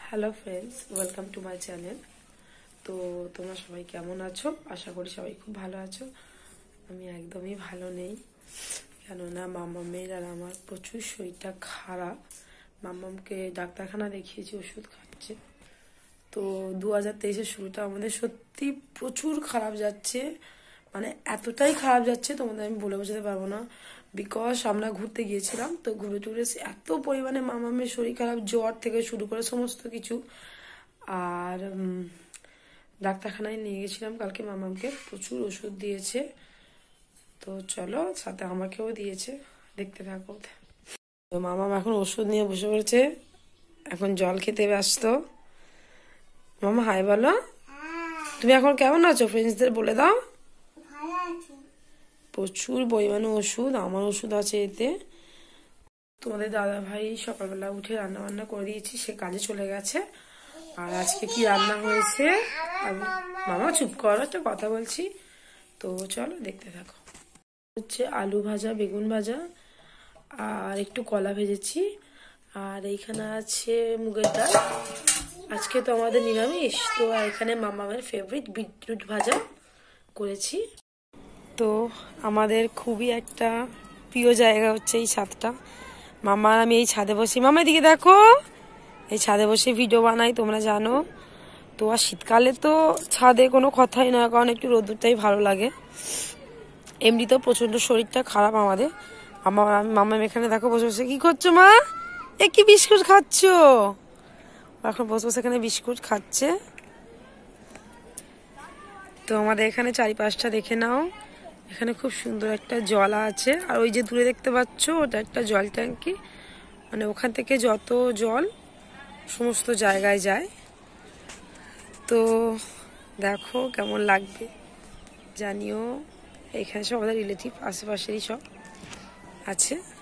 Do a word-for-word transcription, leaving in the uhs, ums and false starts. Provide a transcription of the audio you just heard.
Hello friends, welcome to my channel. তো তোমরা সবাই কেমন আছো? আশা করি সবাই খুব ভালো আছো। আমি একদমই ভালো নেই, কেননা মাম্মামের আর আমার প্রচুর শরীরটা খারাপ। মাম্মামকে ডাক্তারখানা দেখিয়েছি, ওষুধ খাচ্ছে। তো দু হাজার তেইশের শুরুটা আমাদের সত্যি প্রচুর খারাপ যাচ্ছে, মানে এতটাই খারাপ যাচ্ছে তোমাদের আমি বলে বোঝাতে পারবো না। বিকজ আমরা ঘুরতে গিয়েছিলাম, তো ঘুরে টুরে এত পরিমাণে মামামের শরীর খারাপ, জ্বর থেকে শুরু করে সমস্ত কিছু। আর ডাক্তারখানায় নিয়ে গেছিলাম কালকে, মামামকে প্রচুর ওষুধ দিয়েছে। তো চলো, সাথে আমাকেও দিয়েছে, দেখতে থাকো। তো মামাম এখন ওষুধ নিয়ে বসে পড়েছে, এখন জল খেতে ব্যস্ত। মামা হাই বলো। তুমি এখন কেমন আছো ফ্রেন্ডসদের বলে দাও। প্রচুর পরিমাণে ওষুধ, আমার ওষুধ আছে এতে। তোমাদের দাদা ভাই সকালবেলা উঠে রান্না বান্না করে দিয়েছি, সে কাজে চলে গেছে। আর আজকে কি রান্না হয়েছে, আমি মামা চুপ করো, একটা কথা বলছি। তো চলো দেখতে থাকো। হচ্ছে আলু ভাজা, বেগুন ভাজা, আর একটু কলা ভেজেছি। আর এইখানে আছে মুগের ডাল। আজকে তো আমাদের নিরামিষ, তো এখানে মামামের ফেভারিট বিটরুট ভাজা করেছি। তো আমাদের খুবই একটা প্রিয় জায়গা হচ্ছে এই ছাদটা। মামা আমি এই ছাদে বসি, মামা এদিকে দেখো, এই ছাদে বসে ভিডিও বানাই, তোমরা জানো। তো আর শীতকালে তো ছাদে কোনো কথাই নয়, কারণ একটু রোদ্দুরটাই ভালো লাগে। এমনিতেও প্রচন্ড শরীরটা খারাপ আমাদের। আমার মামা এখানে দেখো বসে বসে কি করছো মা? এ কি বিস্কুট খাচ্ছ? এখন বসে বসে এখানে বিস্কুট খাচ্ছে। তো আমাদের এখানে চারিপাশটা দেখে নাও, এখানে খুব সুন্দর একটা জলা আছে। আর ওই যে দূরে দেখতে পাচ্ছ, ওটা একটা জল ট্যাঙ্কি, মানে ওখান থেকে যত জল সমস্ত জায়গায় যায়। তো দেখো কেমন লাগবে জানিও। এখানে সব আমাদের রিলেটিভ আশেপাশেরই সব আছে।